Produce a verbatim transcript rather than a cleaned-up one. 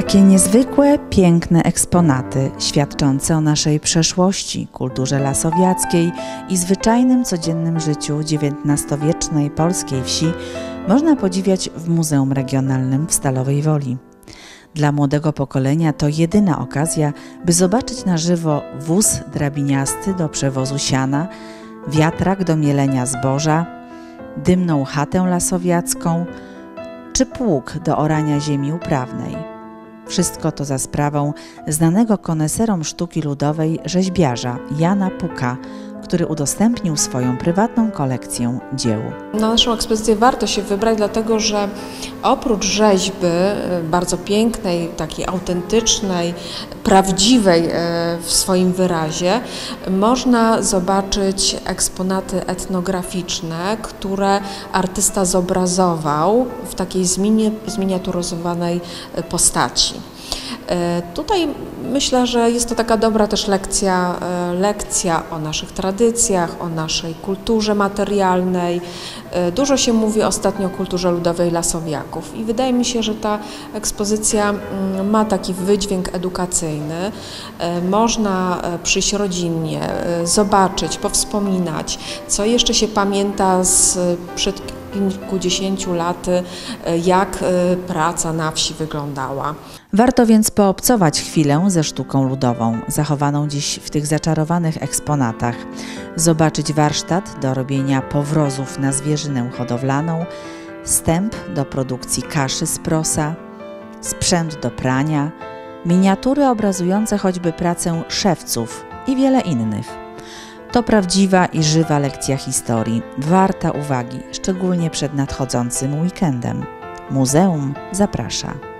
Takie niezwykłe, piękne eksponaty świadczące o naszej przeszłości, kulturze lasowiackiej i zwyczajnym, codziennym życiu dziewiętnastowiecznej polskiej wsi można podziwiać w Muzeum Regionalnym w Stalowej Woli. Dla młodego pokolenia to jedyna okazja, by zobaczyć na żywo wóz drabiniasty do przewozu siana, wiatrak do mielenia zboża, dymną chatę lasowiacką czy pług do orania ziemi uprawnej. Wszystko to za sprawą znanego koneserom sztuki ludowej rzeźbiarza Jana Puka, który udostępnił swoją prywatną kolekcję dzieł. Na naszą ekspozycję warto się wybrać, dlatego że oprócz rzeźby bardzo pięknej, takiej autentycznej, prawdziwej w swoim wyrazie, można zobaczyć eksponaty etnograficzne, które artysta zobrazował w takiej zminiaturyzowanej postaci. Tutaj myślę, że jest to taka dobra też lekcja, lekcja o naszych tradycjach, o naszej kulturze materialnej. Dużo się mówi ostatnio o kulturze ludowej lasowiaków i wydaje mi się, że ta ekspozycja ma taki wydźwięk edukacyjny. Można przyjść rodzinnie, zobaczyć, powspominać, co jeszcze się pamięta z przed kilkudziesięciu laty, jak praca na wsi wyglądała. Warto więc poobcować chwilę ze sztuką ludową, zachowaną dziś w tych zaczarowanych eksponatach, zobaczyć warsztat do robienia powrozów na zwierzynę hodowlaną, stęp do produkcji kaszy z prosa, sprzęt do prania, miniatury obrazujące choćby pracę szewców i wiele innych. To prawdziwa i żywa lekcja historii, warta uwagi, szczególnie przed nadchodzącym weekendem. Muzeum zaprasza.